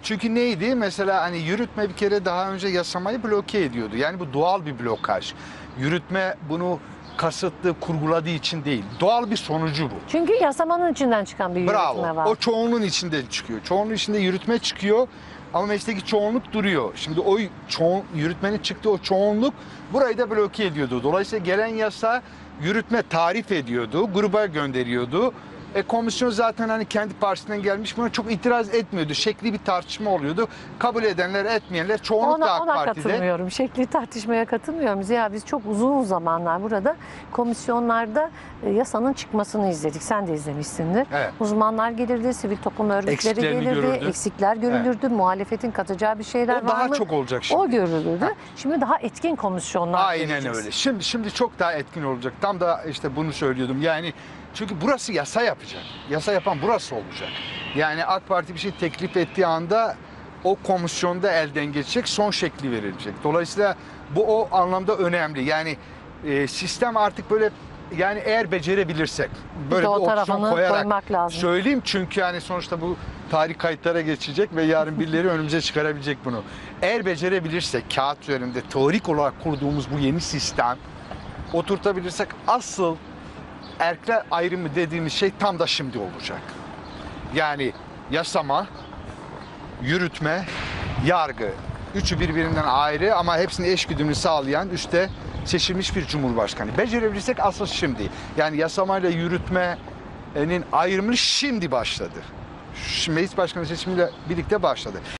Çünkü neydi? Mesela hani yürütme bir kere daha önce yasamayı bloke ediyordu. Yani bu doğal bir blokaj. Yürütme bunu kasıtlı kurguladığı için değil. Doğal bir sonucu bu. Çünkü yasamanın içinden çıkan bir yürütme Bravo. var. O çoğunluğun içinde çıkıyor. Çoğunluğun içinde yürütme çıkıyor ama meclisteki çoğunluk duruyor. Şimdi o yürütmenin çıktığı o çoğunluk burayı da bloke ediyordu. Dolayısıyla gelen yasa yürütme tarif ediyordu, gruba gönderiyordu. Komisyon zaten hani kendi partisinden gelmiş, buna çok itiraz etmiyordu. Şekli bir tartışma oluyordu. Kabul edenler, etmeyenler çoğunluk da AK Ona Parti'de. katılmıyorum. Şekli tartışmaya katılmıyorum. Ziya, biz çok uzun zamanlar burada komisyonlarda yasanın çıkmasını izledik. Sen de izlemişsindir. Evet. Uzmanlar gelirdi, sivil toplum örgütleri Eksiklerini gelirdi, görürdü. eksikler görülürdü, muhalefetin katacağı bir şeyler O var daha mı? çok olacak şimdi. O görülürdü. Şimdi daha etkin komisyonlar Aynen göreceğiz. öyle. Şimdi çok daha etkin olacak. Tam da işte bunu söylüyordum. Yani çünkü burası yasa yapacak. Yasa yapan burası olacak. Yani AK Parti bir şey teklif ettiği anda o komisyonda elden geçecek, son şekli verilecek. Dolayısıyla bu o anlamda önemli. Yani sistem artık böyle, yani eğer becerebilirsek böyle bir o opsiyon tarafını koyarak koymak lazım. söyleyeyim, çünkü yani sonuçta bu tarih kayıtlara geçecek ve yarın birileri önümüze çıkarabilecek bunu. Eğer becerebilirsek kağıt üzerinde teorik olarak kurduğumuz bu yeni sistem oturtabilirsek, asıl erkler ayrımı dediğimiz şey tam da şimdi olacak. Yani yasama, yürütme, yargı. Üçü birbirinden ayrı ama hepsini eşgüdümlü sağlayan üstte seçilmiş bir cumhurbaşkanı. Becerebilirsek asıl şimdi. Yani yasamayla yürütmenin ayrımı şimdi başladı. Meclis başkanı seçimiyle birlikte başladı.